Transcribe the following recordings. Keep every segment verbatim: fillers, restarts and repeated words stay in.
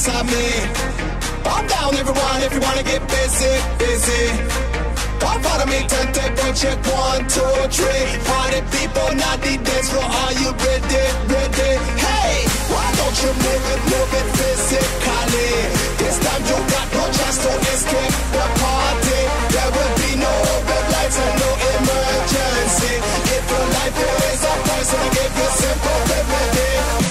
sesame. Calm down everyone if you wanna get busy, busy. Come follow me, turntable check one, two, three. Party people, not the dance floor. Are you ready, ready? Hey, why don't you move it, move it physically? This time you got no chance to escape the party. There will be no red lights and no emergency. If your life is a poison, I give you simple remedy.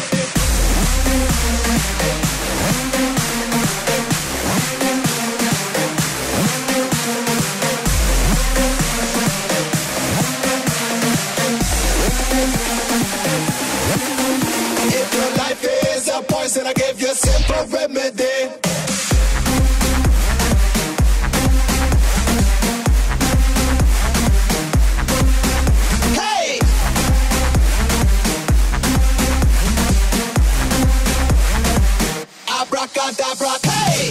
If your life is a poison, I give you a simple remedy. Hey! Abracadabra, hey!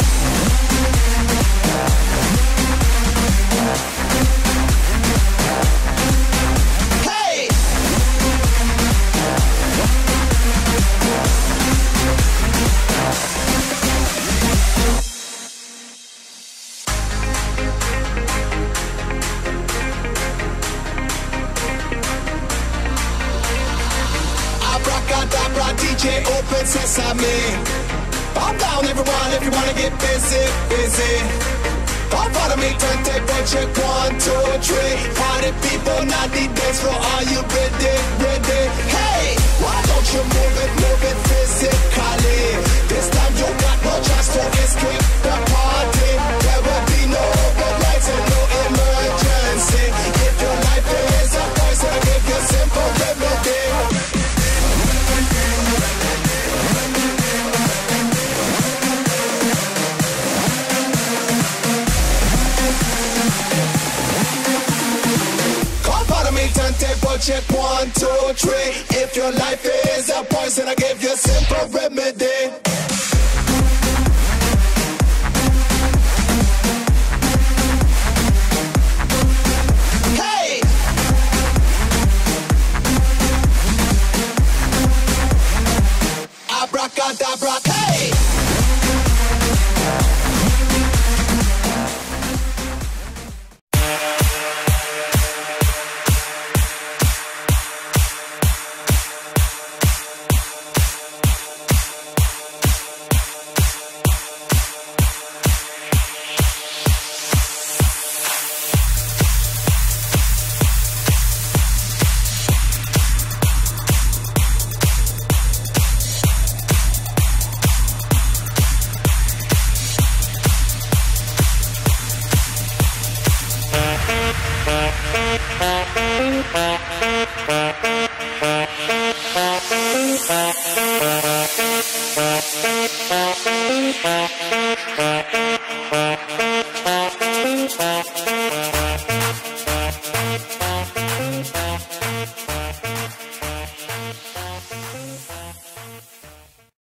Abracadabra, D J, open sesame. Calm down everyone if you wanna get busy, busy. Come follow me, turntable check one, two, three. Party people, not the dance floor. Are you ready, ready? Hey, why don't you move it, move it physically? This time you got no chance to escape the party. There will be no red lights and no emergency. If your life is a poison, I give you a simple remedy. Turntable check one, two, three. If your life is a poison, I give you a simple remedy.